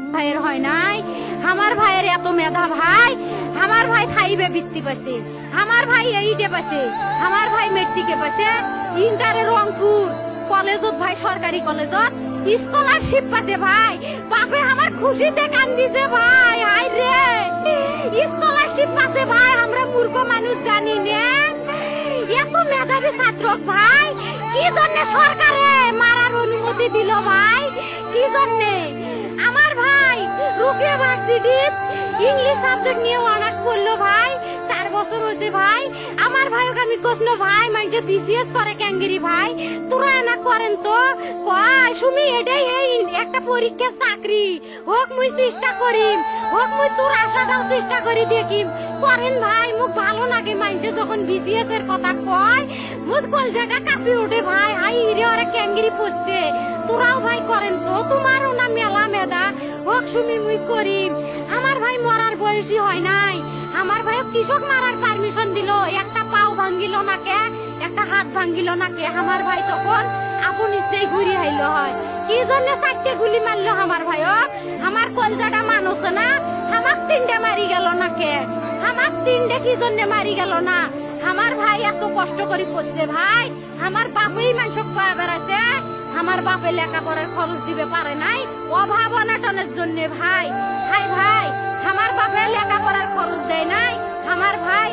ভাইয়ের হয় নাই, আমার ভাইয়ের এত মেধা ভাই, আমার ভাই 5-এ বৃত্তি পাইছে, আমার ভাই 8-এ পাইছে, আমার ভাই মেট্রিকে পাইছে, ইন্টারে রংপুর কলেজত ভাই সরকারি কলেজত স্কলারশিপ পাইছে ভাই। বাপে আমার খুশিতে কান্দিছে ভাই, হাই রে স্কলারশিপ পাইছে ভাই। আমরা মূর্খ মানুষ জানি না এত মেধাবী ছাত্র ভাই কি জন্য সরকারে মারার অনুমতি দিল ভাই, কি জন্য? আমার ভাই রুকিয়া ভার্সিটি ইংলিশ সাবজেক্ট নিয়ে অনার্স করলো ভাই, 4 বছর হয়েছে ভাই। আমার ভাইকে আমি কইল ভাই মানে বিসিএস করে ক্যাঙ্গেরি ভাই, তোরা না করেন তো কয় সুমি এটাই একটা পরীক্ষা চাকরি হোক মুই চেষ্টা করিম, হোক মুই তোর আশাটাও চেষ্টা করি দেখিম করেন ভাই। মুখ ভালো লাগে মানুষে যখন বিসিএস এর কথা কয়, মুখ কলজাটা কাঁপি ওঠে ভাই, হাই রে ওরা ক্যাঙ্গেরি পড়ছে। তোরাও ভাই করেন তো, তোমারও না মেলা মেধা, হোক সুমি মুই করিম। আমার ভাই মরার বয়সী হয় নাই, আমার ভাই কৃষক মারার পারমিশন দিল, একটা পাও ভাঙ্গিল না কে, একটা হাত ভাঙ্গিল না কে। আমার ভাই তখন আপন ইচ্ছেই ঘুরি আইলো হয়, কি জন্য 4টে গুলি মারলো আমার ভাই। আমার কলজাটা মানুষ না, আমার 3টে মারি গেল না কে, আমার 3টে কি জন্য মারি গেল না? আমার ভাই এত কষ্ট করে পড়ছে ভাই, আমার বাপেই মানুষ কয়ে বেড়াচ্ছে, আমার বাপে লেখাপড়ার খরচ দিবে পারে নাই অভাব অনাটনের জন্য ভাই। হাই ভাই আমার বাপে লেখাপড়ার খরচ দেয় নাই, আমার ভাই।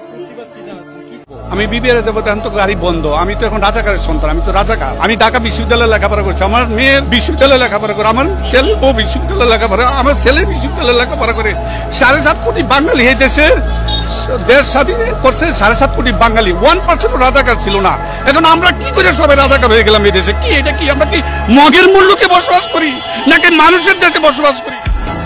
আমি বিবিআর যাবো, এখন তো গাড়ি বন্ধ, আমি তো এখন রাজাকারের সন্তান, আমি তো রাজাকার। আমি ঢাকা বিশ্ববিদ্যালয়ে লেখাপড়া করছি, আমার মেয়ে বিশ্ববিদ্যালয়ে লেখাপড়া করে, আমার ছেলে ও বিশ্ববিদ্যালয়ে লেখাপড়া, আমার ছেলে বিশ্ববিদ্যালয়ে লেখাপড়া করে। 7.5 কোটি বাঙালি এই দেশে দেশ স্বাধীন করছে, 7.5 কোটি বাঙালি, 1% রাজাকার ছিল না। এখন আমরা কি করে সবাই রাজাকার হয়ে গেলাম এই দেশে? কি এটা কি আমরা কি মগের মূল্যকে বসবাস করি নাকি মানুষের দেশে বসবাস করি?